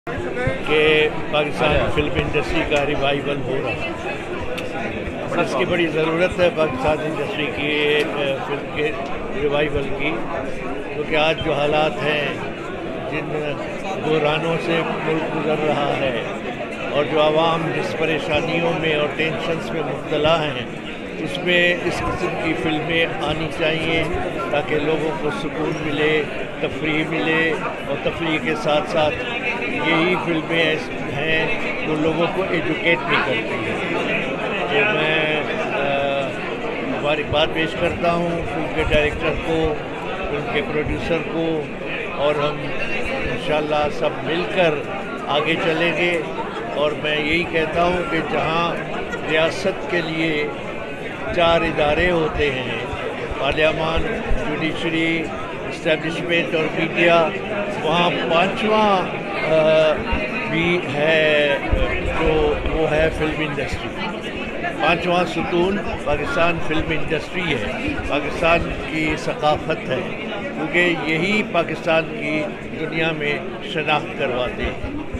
کہ Pakistan film industry کا revival ہو رہا ہے. اس کی بڑی ضرورت ہے پاکستان انڈسٹری کی فلم کے ریوائول کی، کیونکہ آج جو حالات ہیں، جن بحرانوں سے ملک گزر رہا ہے اور جو عوام جس پریشانیوں میں اور ٹینشنز میں مبتلا ہیں، اس میں اس قسم کی فلمیں آنی چاہیے تاکہ لوگوں کو سکون ملے، تفریح ملے، اور تفریح کے ساتھ ساتھ یہی فلمیں ہیں جو لوگوں کو ایجوکیٹ بھی کرتی ہیں. تو میں مبارکباد پیش کرتا ہوں فلم کے ڈائریکٹر کو، فلم کے پروڈیوسر کو، اور ہم انشاءاللہ سب مل کر آگے چلیں گے. اور میں یہی کہتا ہوں کہ جہاں ریاست کے لیے 4 ادارے ہوتے ہیں، پارلیمان، جوڈیشری، اسٹیبلشمنٹ اور میڈیا، وہاں 5واں بھی ہے جو وہ ہے فلم انڈسٹری. 5واں ستون پاکستان فلم انڈسٹری ہے، پاکستان کی ثقافت ہے، کیونکہ یہی پاکستان کی دنیا میں شناخت کرواتے ہیں.